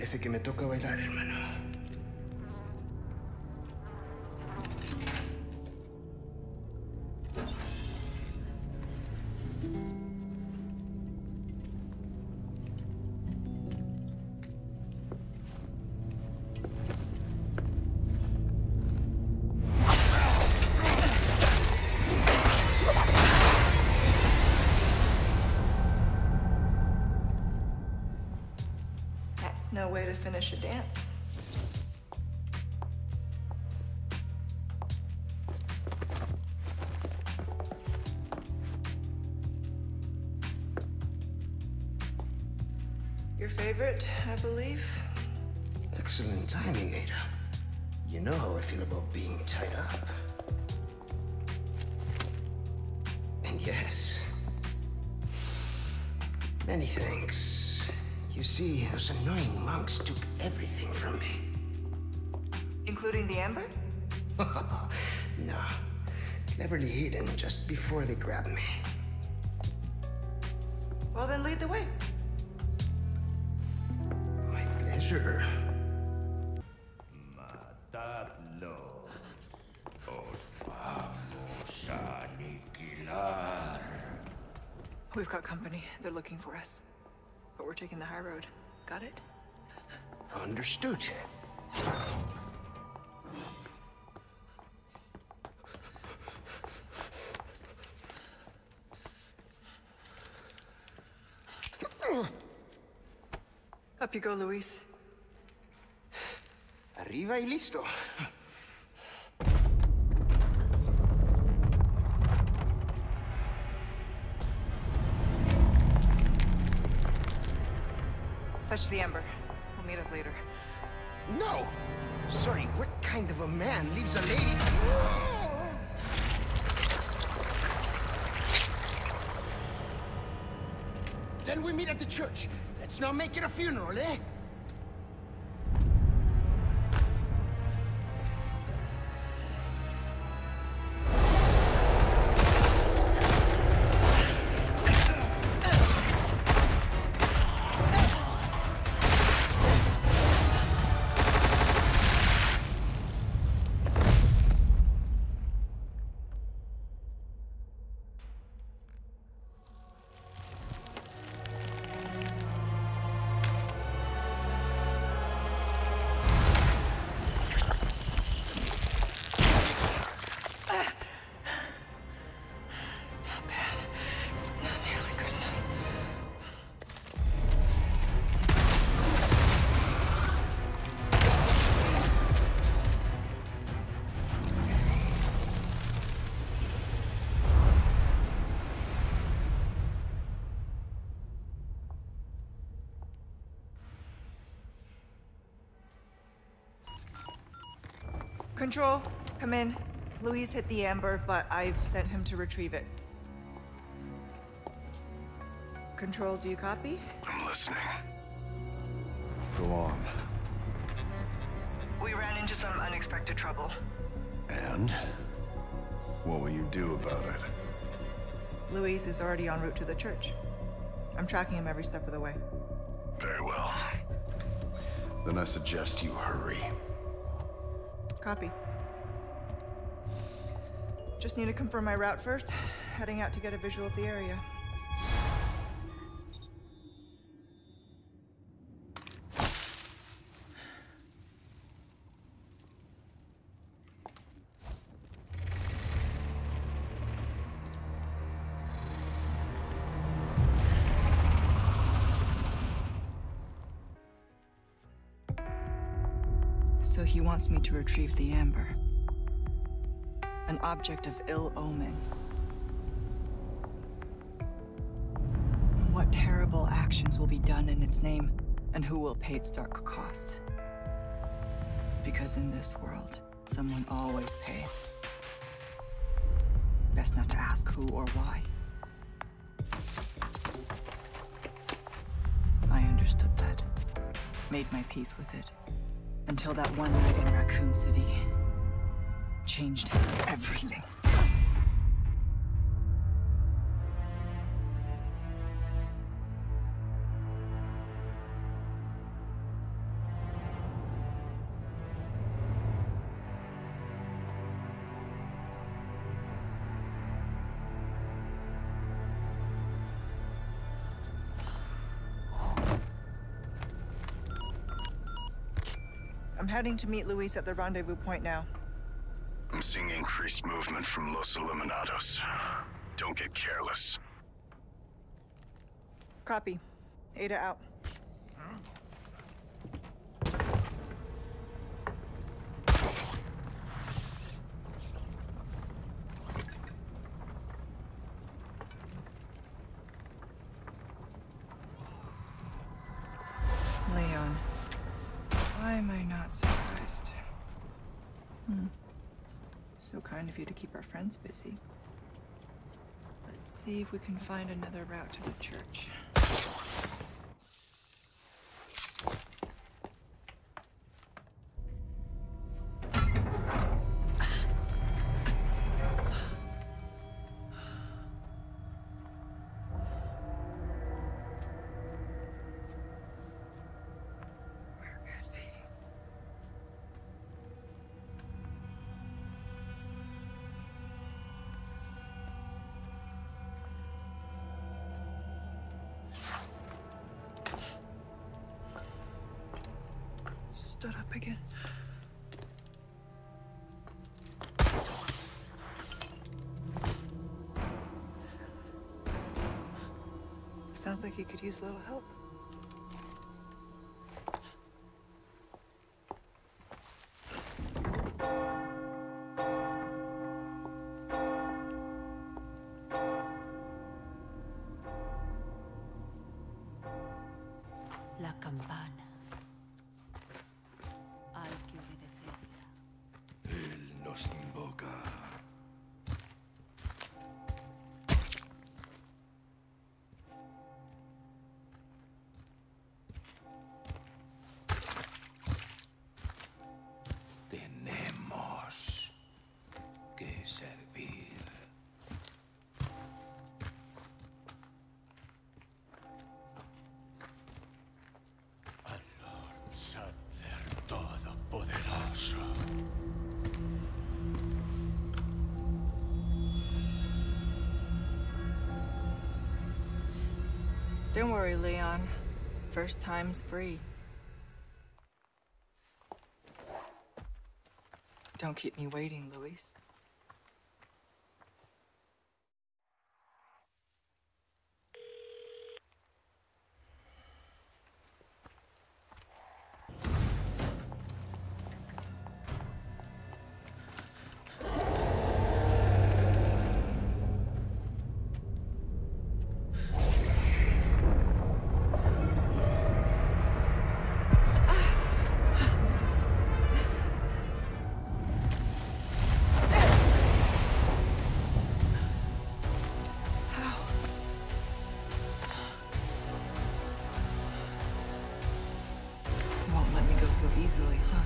Parece que me toca bailar, hermano. No way to finish a dance. Your favorite, I believe? Excellent timing, Ada. You know how I feel about being tied up. And yes, many thanks. You see, those annoying monks took everything from me. Including the amber? No. Cleverly hidden just before they grabbed me. Well, then lead the way. My pleasure. Matadlo. Os vamos a aniquilar. We've got company. They're looking for us. But we're taking the high road. Got it? Understood. Up you go, Luis. Arriba y listo. Touch the amber. We'll meet up later. No! Sorry, what kind of a man leaves a lady... Then we meet at the church. Let's not make it a funeral, eh? Control, come in. Luis hit the amber, but I've sent him to retrieve it. Control, do you copy? I'm listening. Go on. We ran into some unexpected trouble. And? What will you do about it? Luis is already en route to the church. I'm tracking him every step of the way. Very well. Then I suggest you hurry. Copy. Just need to confirm my route first. Heading out to get a visual of the area. So he wants me to retrieve the amber. An object of ill omen. What terrible actions will be done in its name, and who will pay its dark cost? Because in this world, someone always pays. Best not to ask who or why. I understood that. Made my peace with it. Until that one night in Raccoon City changed everything. I'm heading to meet Luis at the rendezvous point now. I'm seeing increased movement from Los Illuminados. Don't get careless. Copy. Ada out. Leon. Why am I not surprised? So kind of you to keep our friends busy. Let's see if we can find another route to the church. Stood up again. Sounds like he could use a little help. La campana. Hay que obedecerla. Él nos invoca. Tenemos que servir. Al Lord Sattler Todopoderoso. Don't worry, Leon. First time's free. Don't keep me waiting, Luis. Won't let me go so easily, huh?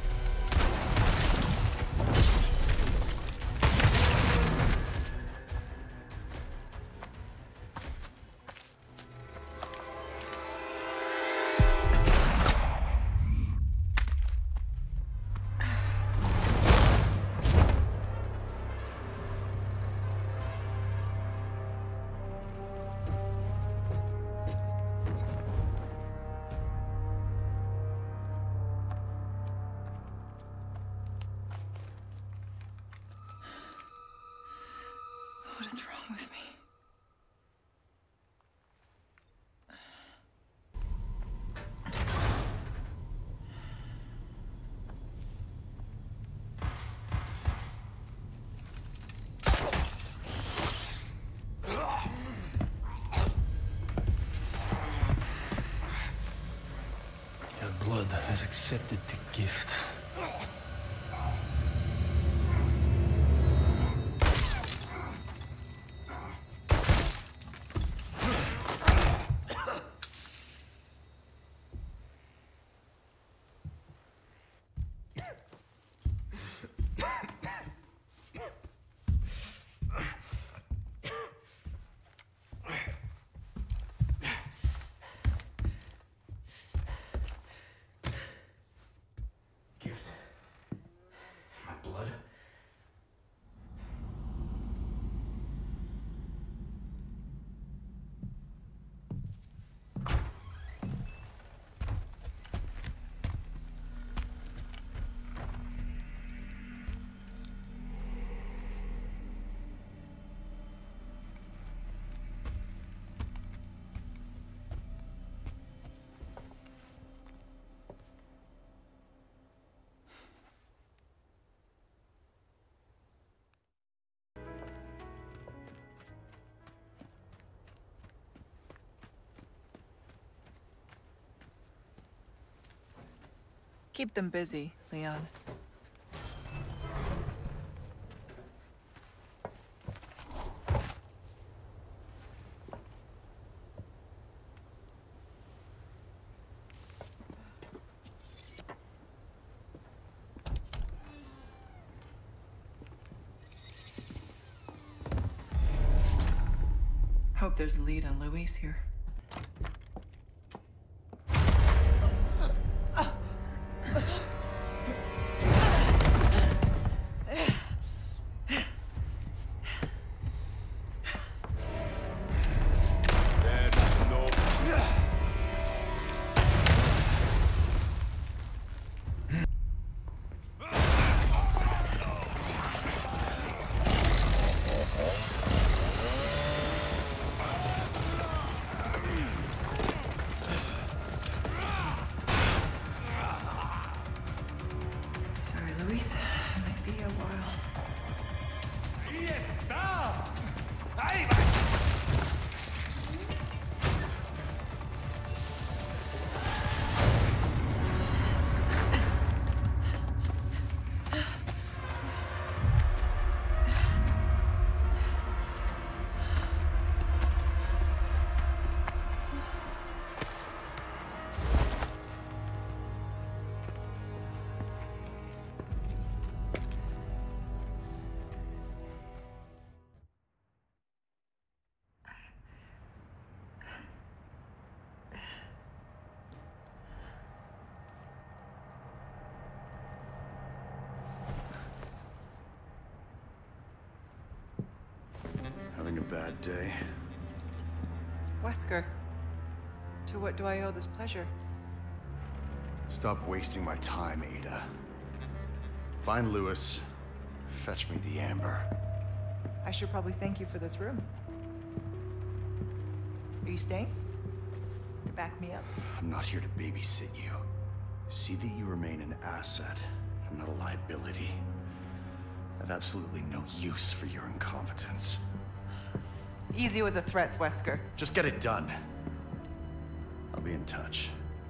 What is wrong with me? Your blood has accepted the gift. Keep them busy, Leon. Hope there's a lead on Luis here. Having a bad day? Wesker, to what do I owe this pleasure? Stop wasting my time, Ada. Find Lewis. Fetch me the amber. I should probably thank you for this room. Are you staying? To back me up? I'm not here to babysit you. See that you remain an asset, and not a liability. I have absolutely no use for your incompetence. Easy with the threats, Wesker. Just get it done. I'll be in touch.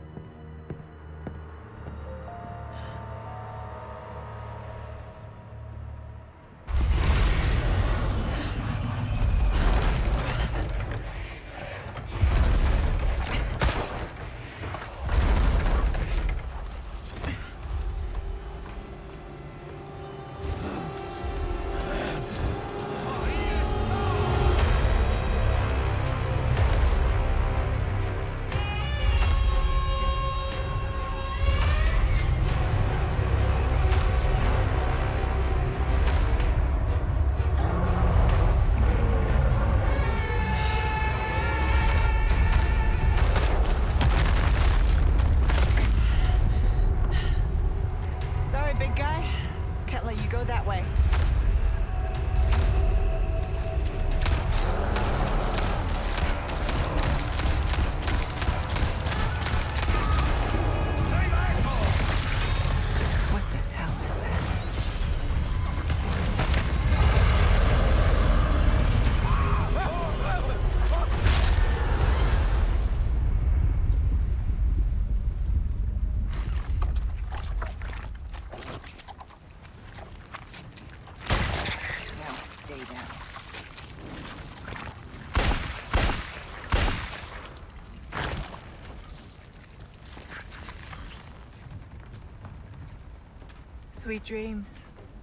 Sweet dreams.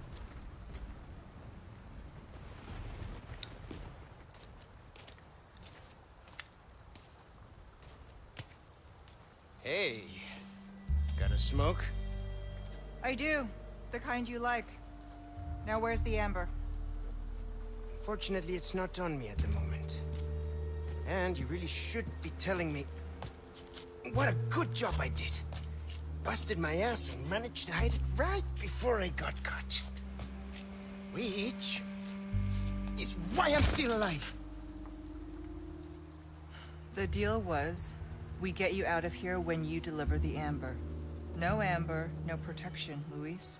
Hey, got a smoke? I do. The kind you like. Now where's the amber? Fortunately, it's not on me at the moment. And you really should be telling me what a good job I did. Busted my ass and managed to hide it right before I got caught. Which is why I'm still alive. The deal was, we get you out of here when you deliver the amber. No amber, no protection, Luis.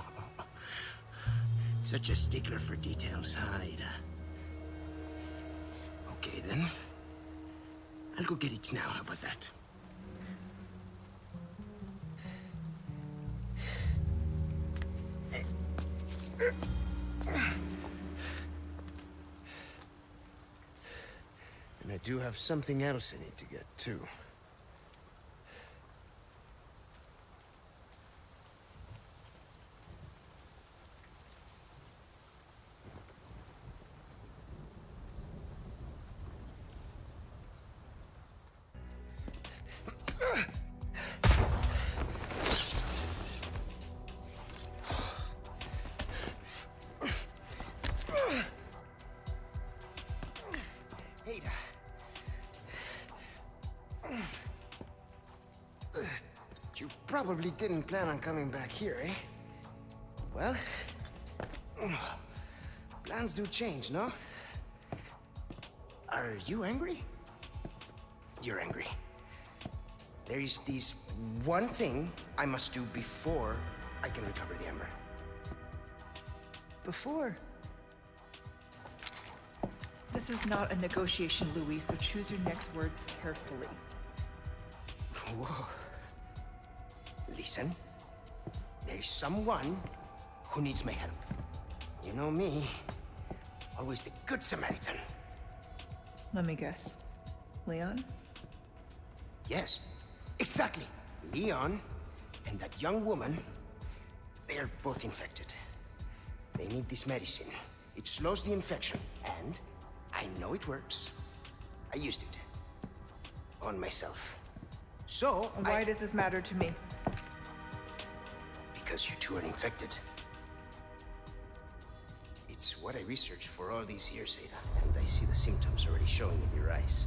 Such a stickler for details, huh, Ada? Okay, then. I'll go get it now, how about that? And I do have something else I need to get, too. You probably didn't plan on coming back here, eh? Well, plans do change, no? Are you angry? You're angry. There is this one thing I must do before I can recover the Ember. Before? This is not a negotiation, Louis, so choose your next words carefully. Whoa. Listen, there is someone who needs my help. You know me, always the good Samaritan. Let me guess. Leon? Yes, exactly. Leon and that young woman, they are both infected. They need this medicine. It slows the infection, and I know it works. I used it on myself. So, why does this matter to me? Because you two are infected. It's what I researched for all these years, Ada, and I see the symptoms already showing in your eyes.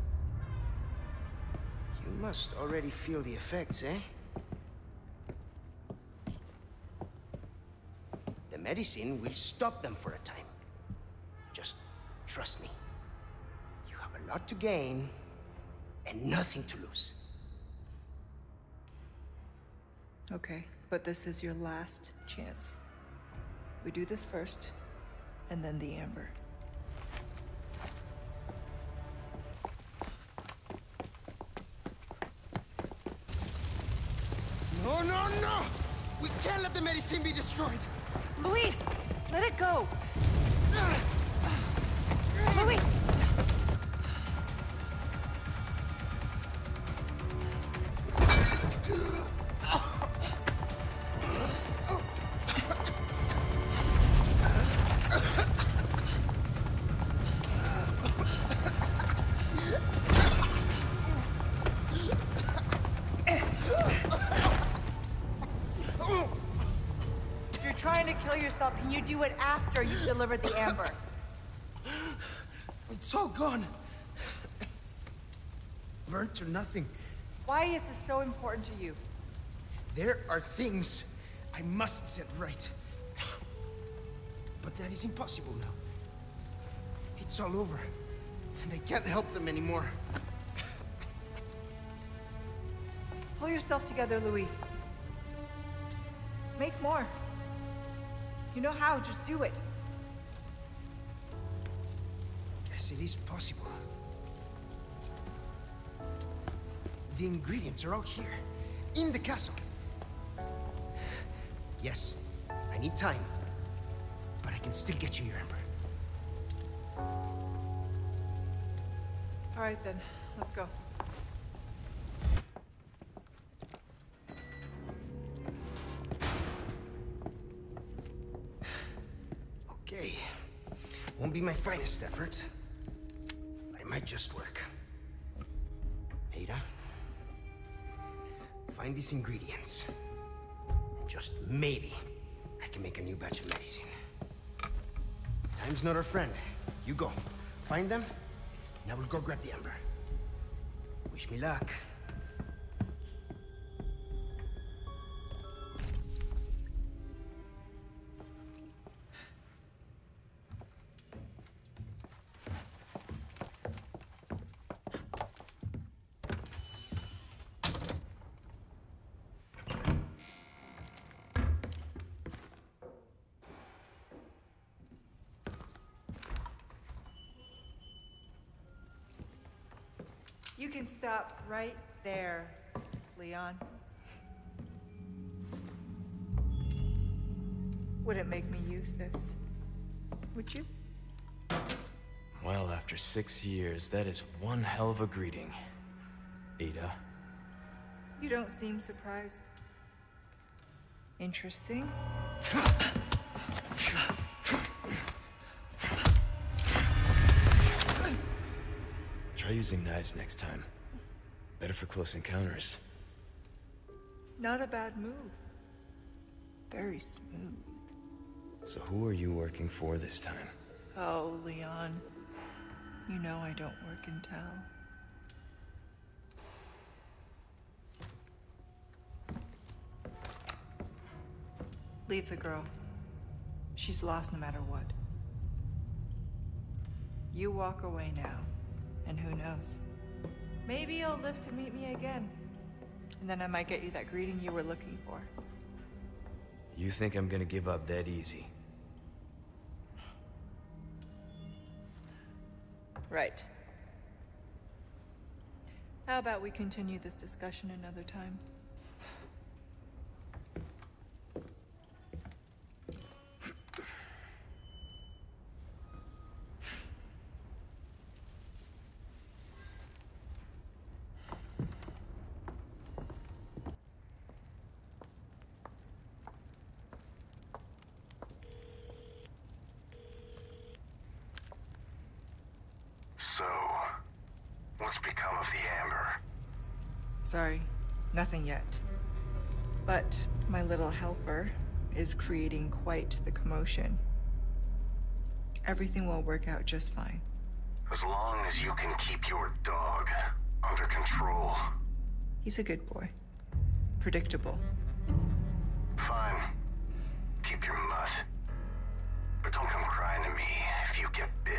You must already feel the effects, eh? The medicine will stop them for a time. Just trust me. You have a lot to gain and nothing to lose. Okay, but this is your last chance. We do this first, and then the Amber. No, no, no! We can't let the medicine be destroyed! Luis! Let it go! Luis! Can you do it after you've delivered the Amber? It's all gone. Burnt to nothing. Why is this so important to you? There are things I must set right. But that is impossible now. It's all over, and I can't help them anymore. Pull yourself together, Luis. Make more. You know how, just do it. Yes, it is possible. The ingredients are all here, in the castle. Yes, I need time, but I can still get you your Ember. All right then, let's go. Okay, won't be my finest effort, but it might just work. Ada, find these ingredients, and just maybe I can make a new batch of medicine. Time's not our friend. You go, find them, and I will go grab the Ember. Wish me luck. You can stop right there, Leon. Wouldn't make me use this, would you? Well, after 6 years, that is one hell of a greeting, Ada. You don't seem surprised. Interesting. Try using knives next time. Better for close encounters. Not a bad move. Very smooth. So who are you working for this time? Oh, Leon. You know I don't work in tell. Leave the girl. She's lost no matter what. You walk away now, and who knows? Maybe you'll live to meet me again. And then I might get you that greeting you were looking for. You think I'm gonna give up that easy? Right. How about we continue this discussion another time? So, what's become of the Amber? Sorry, nothing yet. But my little helper is creating quite the commotion. Everything will work out just fine. As long as you can keep your dog under control. He's a good boy. Predictable. Fine. Keep your mutt. But don't come crying to me if you get bit.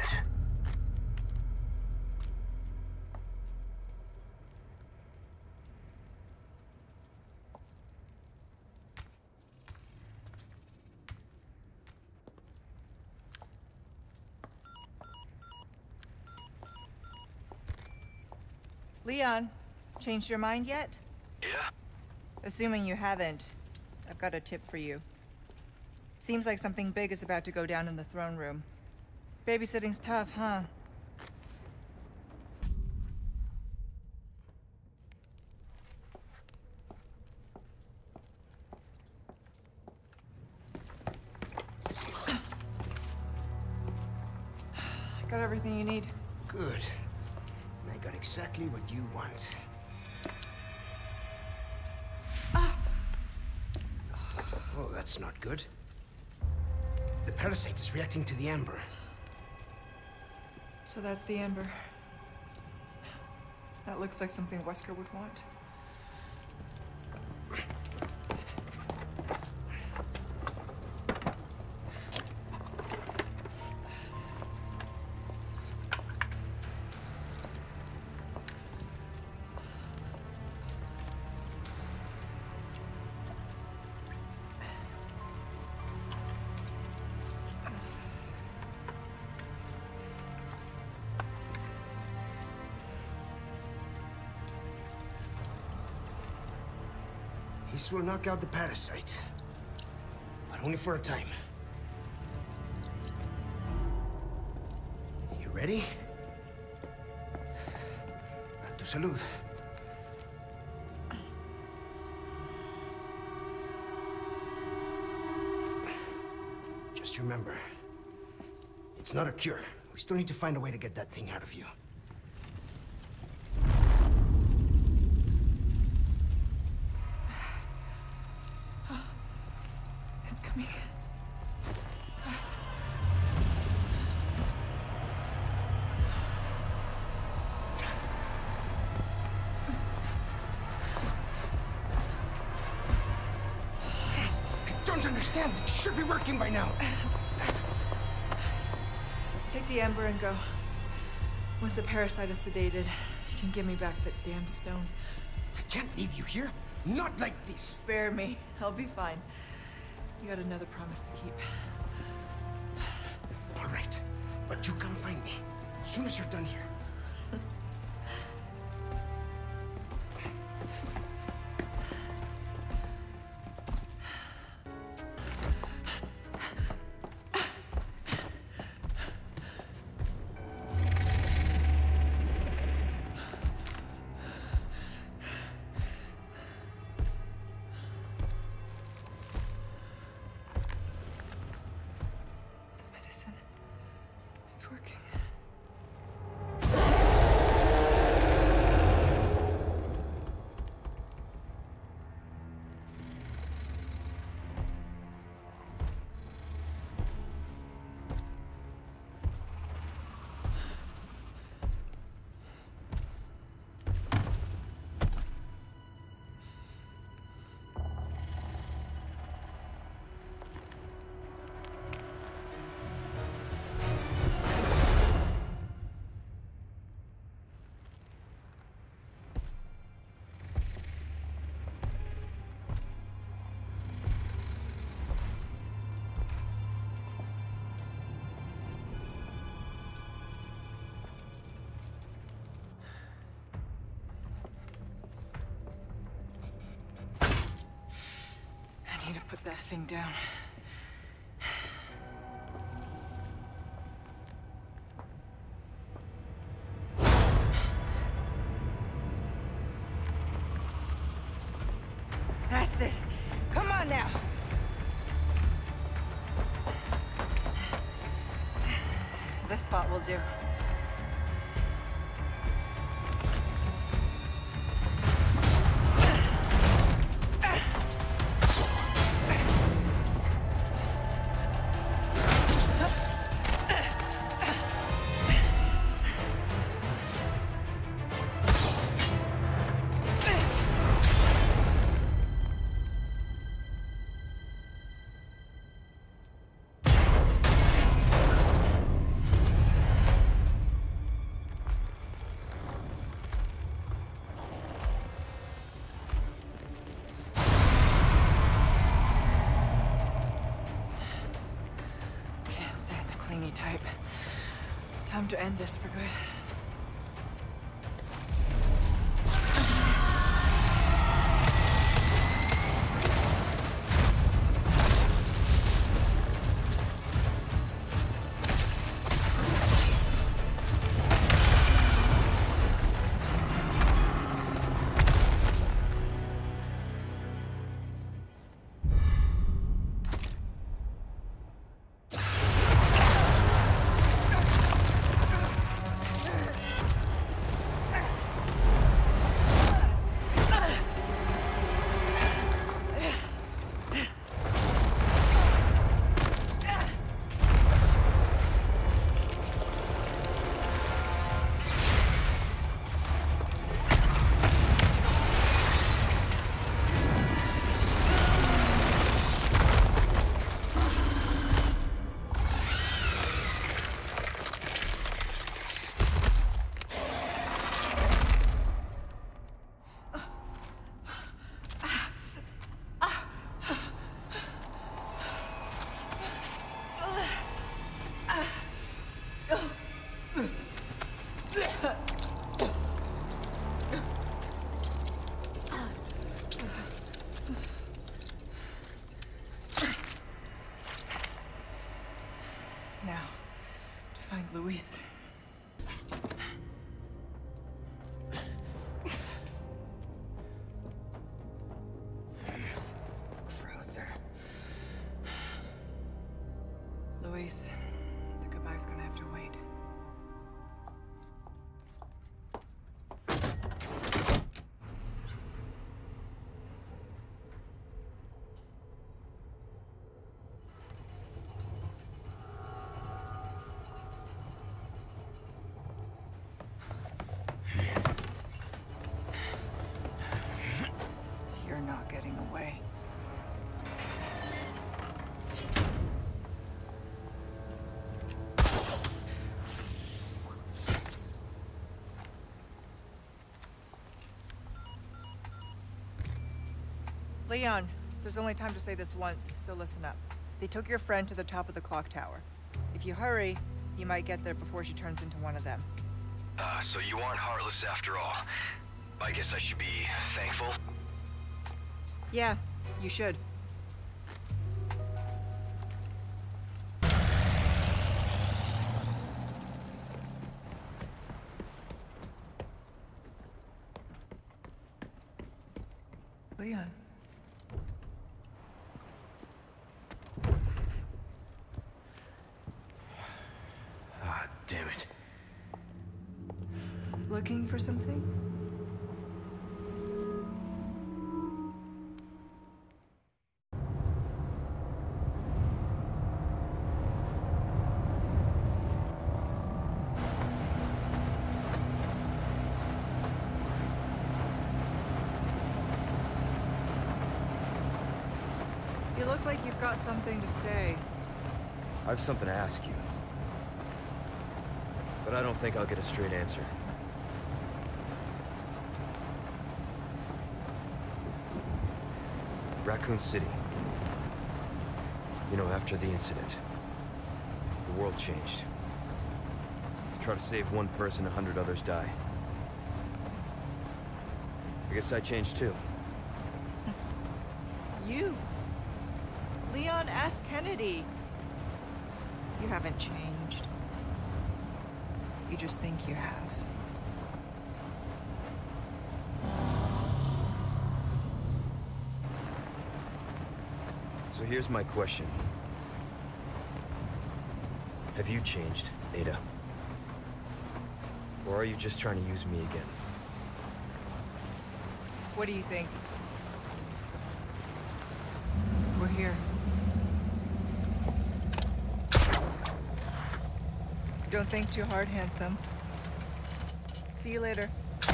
Leon, changed your mind yet? Yeah? Assuming you haven't, I've got a tip for you. Seems like something big is about to go down in the throne room. Babysitting's tough, huh? Got everything you need. Good. And I got exactly what you want. Oh, that's not good. The parasite is reacting to the amber. So that's the Amber. That looks like something Wesker would want. This will knock out the parasite. But only for a time. You ready? A tu salud. Just remember, it's not a cure. We still need to find a way to get that thing out of you. Understand, it should be working by now. Take the Amber and go. Once the parasite is sedated, you can give me back that damn stone. I can't leave you here. Not like this. Spare me. I'll be fine. You got another promise to keep. All right, but you come find me as soon as you're done here. to put that thing down. That's it. Come on now. This spot will do. Type. Time to end this for good. Louise. Roze. Louise, the goodbye's gonna have to wait. Getting away. Leon, there's only time to say this once, so listen up. They took your friend to the top of the clock tower. If you hurry, you might get there before she turns into one of them. So you aren't heartless after all. I guess I should be thankful. Yeah, you should. Leon. Ah, damn it. Looking for something? You look like you've got something to say. I have something to ask you. But I don't think I'll get a straight answer. Raccoon City. You know, after the incident, the world changed. You try to save one person, 100 others die. I guess I changed too. You? Leon S. Kennedy. You haven't changed. You just think you have. So here's my question. Have you changed, Ada? Or are you just trying to use me again? What do you think? We're here. Don't think too hard, handsome. See you later.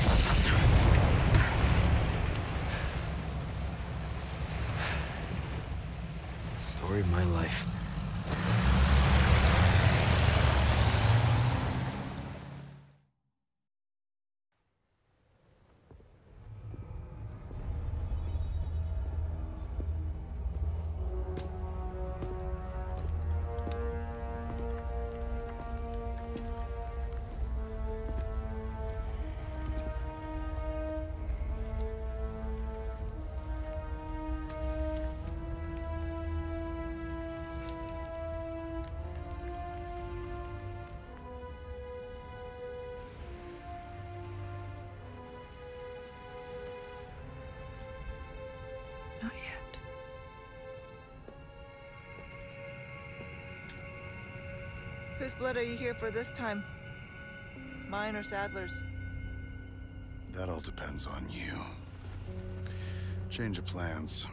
Story of my life. Not yet. Whose blood are you here for this time? Mine or Sadler's? That all depends on you. Change of plans.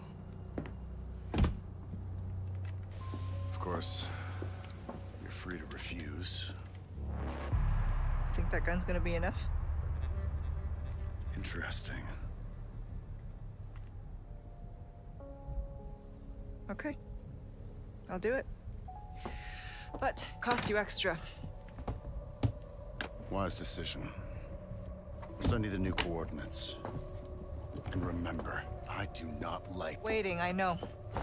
Of course, you're free to refuse. Think that gun's gonna be enough? Interesting. Okay. I'll do it. But cost you extra. Wise decision. I'll send you the new coordinates. And remember, I do not like... Waiting, I know.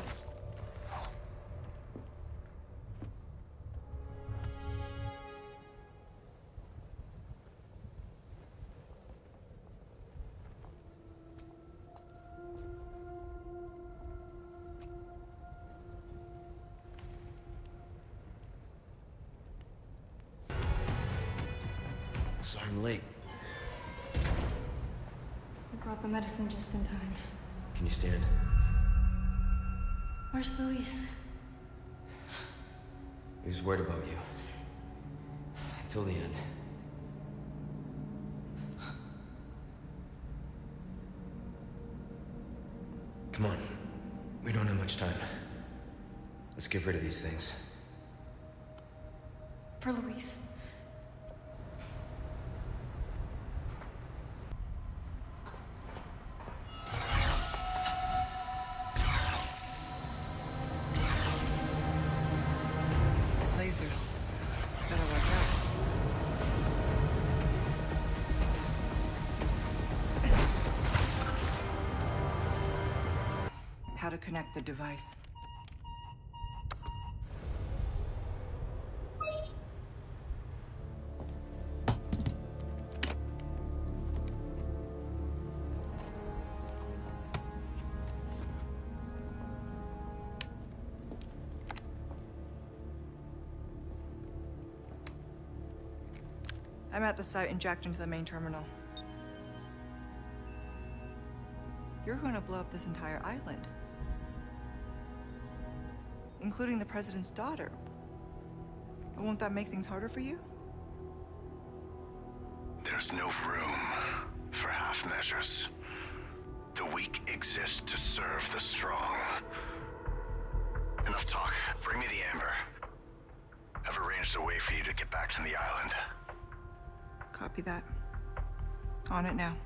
Sorry I'm late. I brought the medicine just in time. Can you stand? Where's Luis? He was worried about you. Till the end. Come on. We don't have much time. Let's get rid of these things. For Luis. How to connect the device. I'm at the site and jacked into the main terminal. You're going to blow up this entire island. Including the president's daughter. Won't that make things harder for you? There's no room for half measures. The weak exist to serve the strong. Enough talk. Bring me the amber. I've arranged a way for you to get back to the island. Copy that. On it now.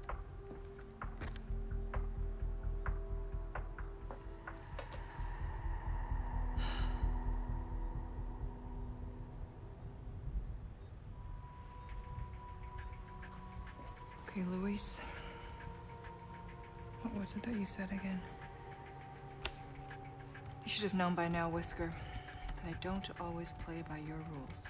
Okay, Luis. What was it that you said again? You should have known by now, Whisker, that I don't always play by your rules.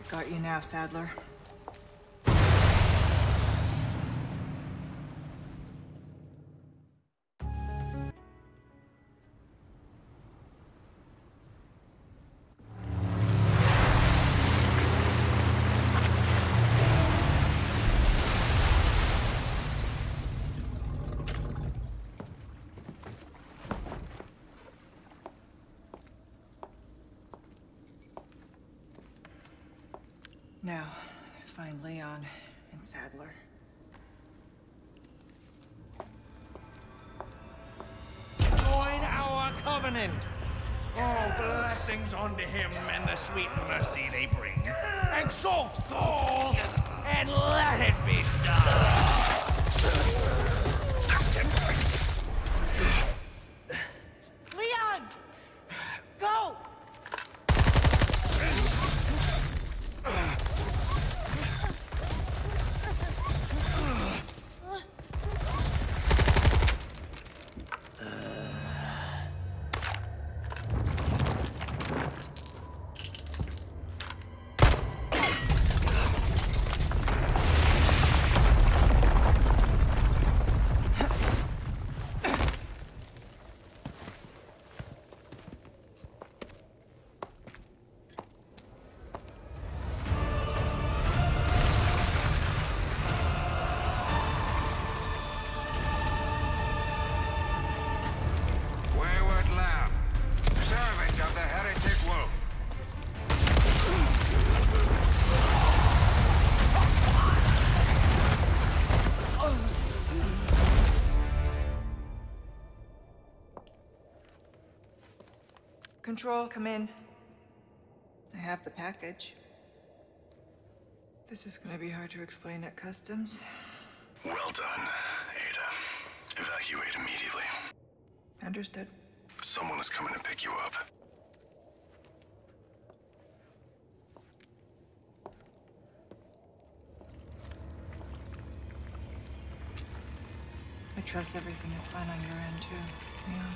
Got you now, Sadler. Now, find Leon and Sadler. Join our covenant. All blessings unto him and the sweet mercy they bring. Exalt all, and let it be so. Leon! Go! Control, come in. I have the package. This is gonna be hard to explain at customs. Well done, Ada. Evacuate immediately. Understood. Someone is coming to pick you up. I trust everything is fine on your end, too. Yeah.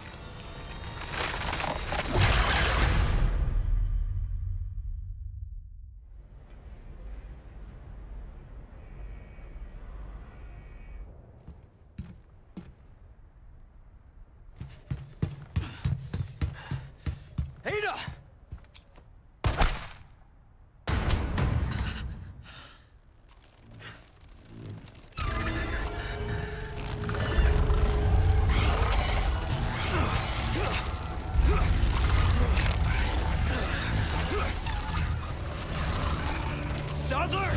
Ada! Sadler!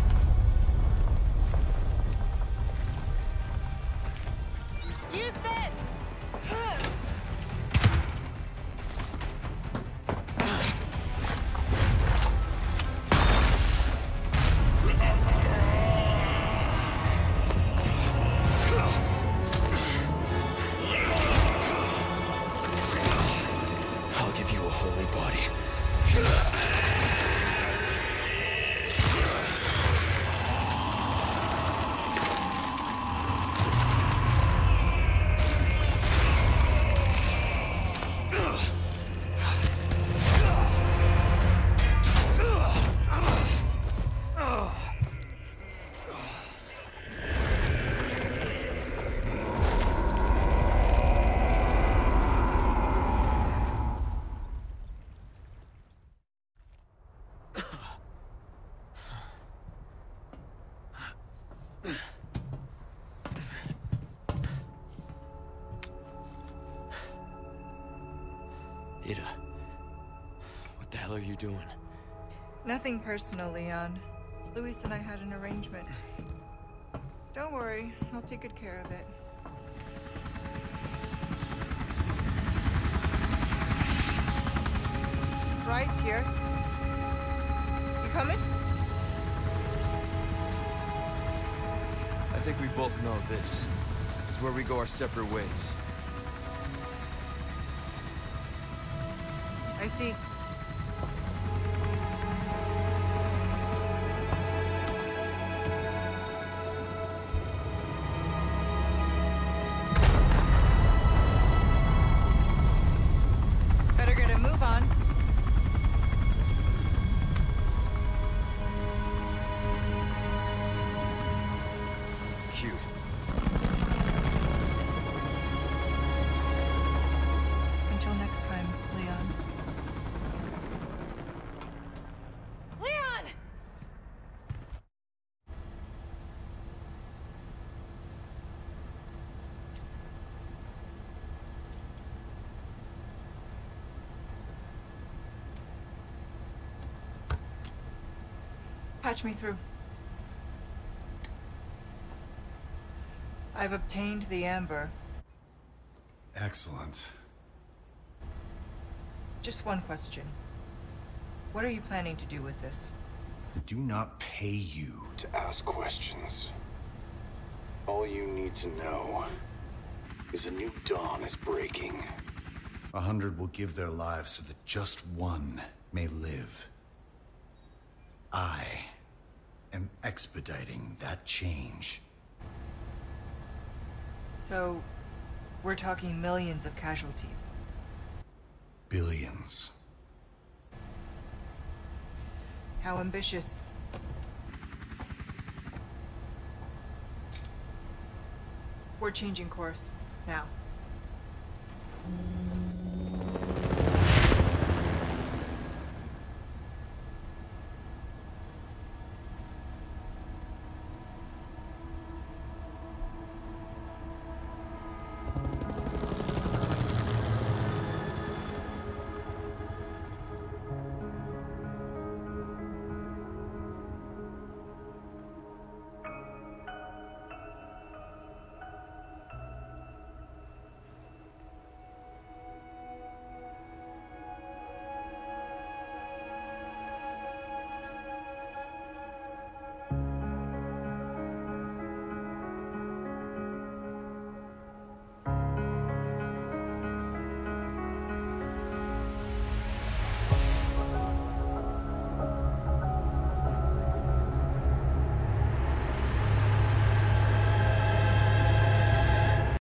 Use this! What the hell are you doing? Nothing personal, Leon. Luis and I had an arrangement. Don't worry, I'll take good care of it. Bride's here. You coming? I think we both know this is where we go our separate ways. I see. Better get a move on. Cute. Until next time, Leon. Leon! Patch me through. I've obtained the amber. Excellent. Just one question. What are you planning to do with this? I do not pay you to ask questions. All you need to know is a new dawn is breaking. 100 will give their lives so that just one may live. I am expediting that change. So, we're talking millions of casualties. Billions. How ambitious. We're changing course, now.